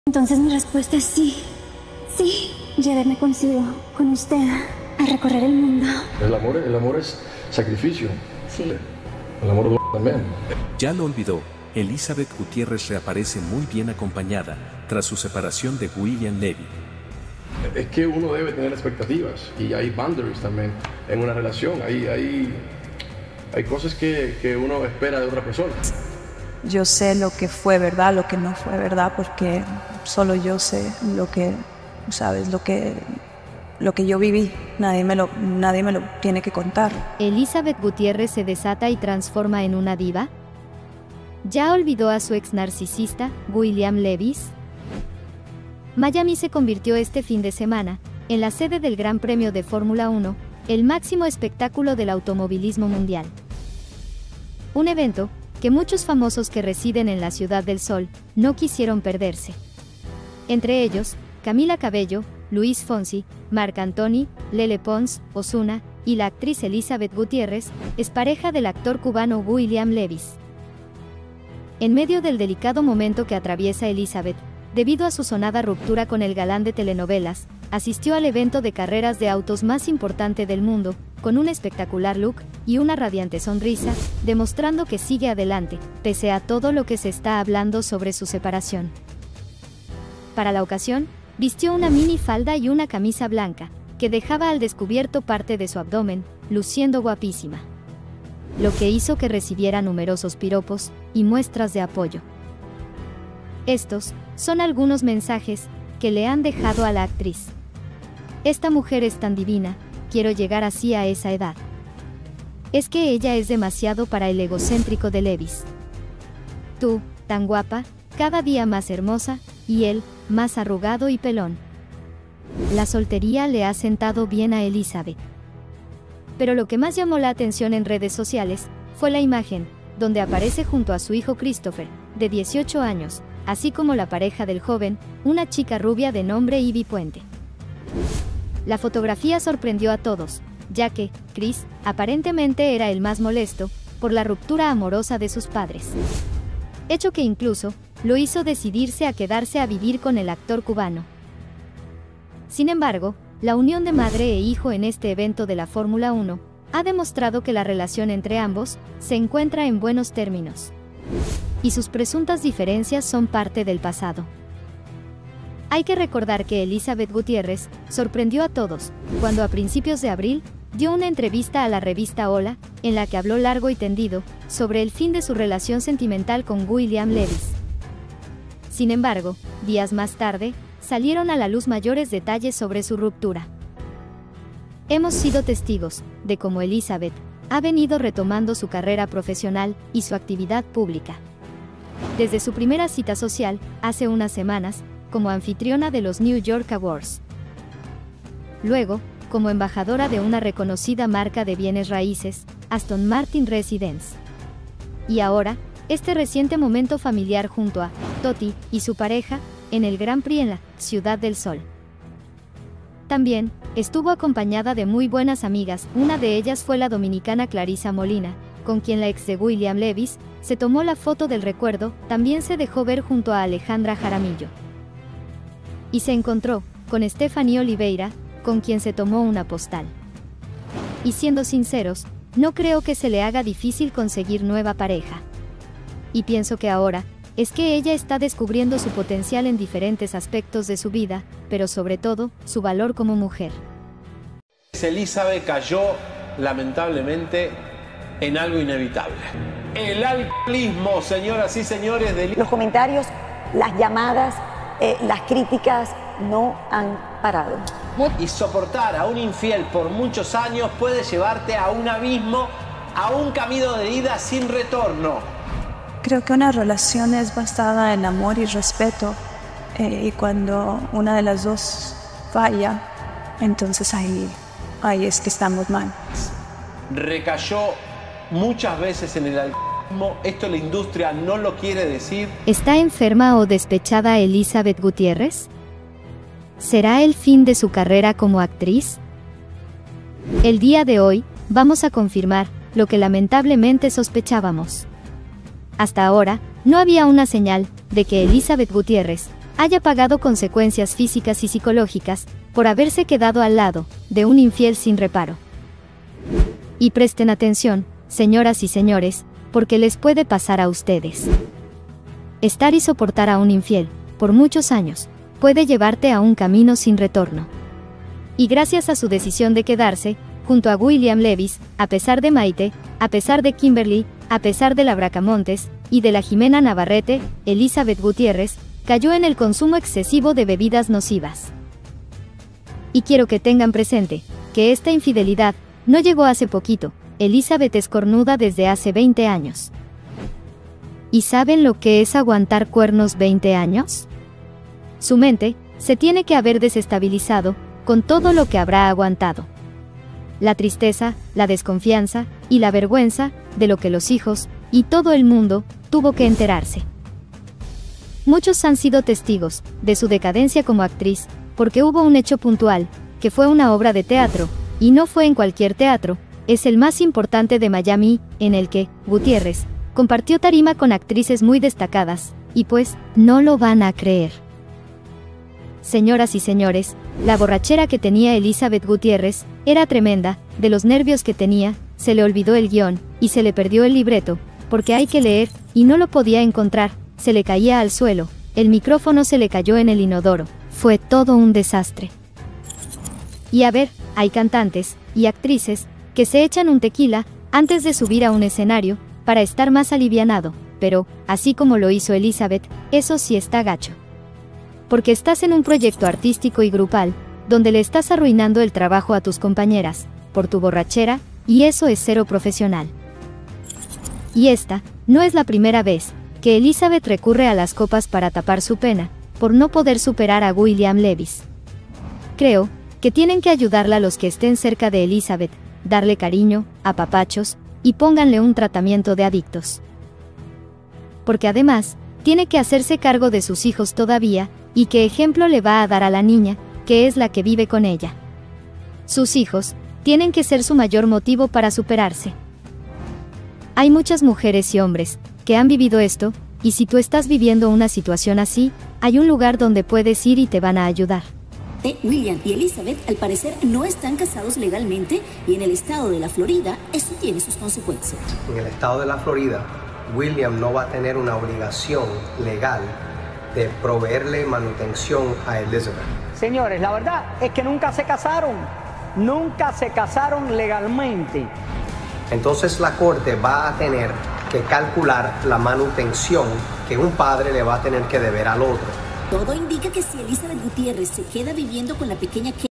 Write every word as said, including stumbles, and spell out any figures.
Entonces mi respuesta es sí. Sí, llevarme consigo, con usted, a recorrer el mundo. El amor, el amor es sacrificio. Sí. El amor también. Ya lo olvidó, Elizabeth Gutiérrez reaparece muy bien acompañada, tras su separación de William Levy. Es que uno debe tener expectativas y hay boundaries también en una relación. Hay, hay, hay cosas que, que uno espera de otra persona. Yo sé lo que fue verdad, lo que no fue verdad, porque solo yo sé lo que, sabes, lo que, lo que yo viví. Nadie me lo, nadie me lo tiene que contar. ¿Elizabeth Gutiérrez se desata y transforma en una diva? ¿Ya olvidó a su ex narcisista, William Levy? Miami se convirtió este fin de semana en la sede del Gran Premio de Fórmula uno, el máximo espectáculo del automovilismo mundial. Un evento que muchos famosos que residen en la Ciudad del Sol no quisieron perderse. Entre ellos, Camila Cabello, Luis Fonsi, Marc Anthony, Lele Pons, Ozuna, y la actriz Elizabeth Gutiérrez, es pareja del actor cubano William Levy. En medio del delicado momento que atraviesa Elizabeth, debido a su sonada ruptura con el galán de telenovelas, asistió al evento de carreras de autos más importante del mundo, con un espectacular look y una radiante sonrisa, demostrando que sigue adelante, pese a todo lo que se está hablando sobre su separación. Para la ocasión, vistió una mini falda y una camisa blanca, que dejaba al descubierto parte de su abdomen, luciendo guapísima. Lo que hizo que recibiera numerosos piropos y muestras de apoyo. Estos son algunos mensajes que le han dejado a la actriz. Esta mujer es tan divina, quiero llegar así a esa edad. Es que ella es demasiado para el egocéntrico de Levy. Tú, tan guapa, cada día más hermosa, y él, más arrugado y pelón. La soltería le ha sentado bien a Elizabeth. Pero lo que más llamó la atención en redes sociales fue la imagen, donde aparece junto a su hijo Christopher, de dieciocho años, así como la pareja del joven, una chica rubia de nombre Ivy Puente. La fotografía sorprendió a todos, ya que Chris aparentemente era el más molesto por la ruptura amorosa de sus padres. Hecho que incluso lo hizo decidirse a quedarse a vivir con el actor cubano. Sin embargo, la unión de madre e hijo en este evento de la Fórmula uno ha demostrado que la relación entre ambos se encuentra en buenos términos. Y sus presuntas diferencias son parte del pasado. Hay que recordar que Elizabeth Gutiérrez sorprendió a todos cuando a principios de abril dio una entrevista a la revista Hola, en la que habló largo y tendido sobre el fin de su relación sentimental con William Levy. Sin embargo, días más tarde, salieron a la luz mayores detalles sobre su ruptura. Hemos sido testigos de cómo Elizabeth ha venido retomando su carrera profesional y su actividad pública. Desde su primera cita social, hace unas semanas, como anfitriona de los New York Awards. Luego, como embajadora de una reconocida marca de bienes raíces, Aston Martin Residence. Y ahora, este reciente momento familiar junto a Totti y su pareja, en el Grand Prix en la Ciudad del Sol. También, estuvo acompañada de muy buenas amigas, una de ellas fue la dominicana Clarissa Molina, con quien la ex de William Levy se tomó la foto del recuerdo, también se dejó ver junto a Alejandra Jaramillo. Y se encontró con Stephanie Oliveira, con quien se tomó una postal. Y siendo sinceros, no creo que se le haga difícil conseguir nueva pareja. Y pienso que ahora, es que ella está descubriendo su potencial en diferentes aspectos de su vida, pero sobre todo, su valor como mujer. Elizabeth cayó, lamentablemente, en algo inevitable. El alcoholismo, señoras y señores. Del... Los comentarios, las llamadas, eh, las críticas no han parado. Y soportar a un infiel por muchos años puede llevarte a un abismo, a un camino de ida sin retorno. Creo que una relación es basada en amor y respeto, eh, y cuando una de las dos falla, entonces ahí, ahí es que estamos mal. Recayó muchas veces en el alcoholismo, esto la industria no lo quiere decir. ¿Está enferma o despechada Elizabeth Gutiérrez? ¿Será el fin de su carrera como actriz? El día de hoy, vamos a confirmar lo que lamentablemente sospechábamos. Hasta ahora, no había una señal de que Elizabeth Gutiérrez haya pagado consecuencias físicas y psicológicas por haberse quedado al lado de un infiel sin reparo. Y presten atención, señoras y señores, porque les puede pasar a ustedes. Estar y soportar a un infiel por muchos años puede llevarte a un camino sin retorno. Y gracias a su decisión de quedarse junto a William Lewis, a pesar de Maite, a pesar de Kimberly, a pesar de la Bracamontes y de la Jimena Navarrete, Elizabeth Gutiérrez cayó en el consumo excesivo de bebidas nocivas. Y quiero que tengan presente que esta infidelidad no llegó hace poquito. Elizabeth es cornuda desde hace veinte años. ¿Y saben lo que es aguantar cuernos veinte años? Su mente se tiene que haber desestabilizado con todo lo que habrá aguantado. La tristeza, la desconfianza y la vergüenza de lo que los hijos y todo el mundo tuvo que enterarse. Muchos han sido testigos de su decadencia como actriz, porque hubo un hecho puntual, que fue una obra de teatro, y no fue en cualquier teatro, es el más importante de Miami, en el que Gutiérrez compartió tarima con actrices muy destacadas, y pues, no lo van a creer. Señoras y señores, la borrachera que tenía Elizabeth Gutiérrez era tremenda, de los nervios que tenía, se le olvidó el guión, y se le perdió el libreto, porque hay que leer, y no lo podía encontrar, se le caía al suelo, el micrófono se le cayó en el inodoro, fue todo un desastre. Y a ver, hay cantantes y actrices que se echan un tequila antes de subir a un escenario para estar más alivianado, pero, así como lo hizo Elizabeth, eso sí está gacho. Porque estás en un proyecto artístico y grupal, donde le estás arruinando el trabajo a tus compañeras, por tu borrachera, y eso es cero profesional. Y esta, no es la primera vez, que Elizabeth recurre a las copas para tapar su pena, por no poder superar a William Lewis. Creo que tienen que ayudarla los que estén cerca de Elizabeth, darle cariño, apapachos, y pónganle un tratamiento de adictos. Porque además, tiene que hacerse cargo de sus hijos todavía, y qué ejemplo le va a dar a la niña, que es la que vive con ella. Sus hijos tienen que ser su mayor motivo para superarse. Hay muchas mujeres y hombres que han vivido esto, y si tú estás viviendo una situación así, hay un lugar donde puedes ir y te van a ayudar. William y Elizabeth al parecer no están casados legalmente y en el estado de la Florida eso tiene sus consecuencias. En el estado de la Florida, William no va a tener una obligación legal de proveerle manutención a Elizabeth. Señores, la verdad es que nunca se casaron, nunca se casaron legalmente. Entonces la corte va a tener que calcular la manutención que un padre le va a tener que deber al otro. Todo indica que si Elizabeth Gutiérrez se queda viviendo con la pequeña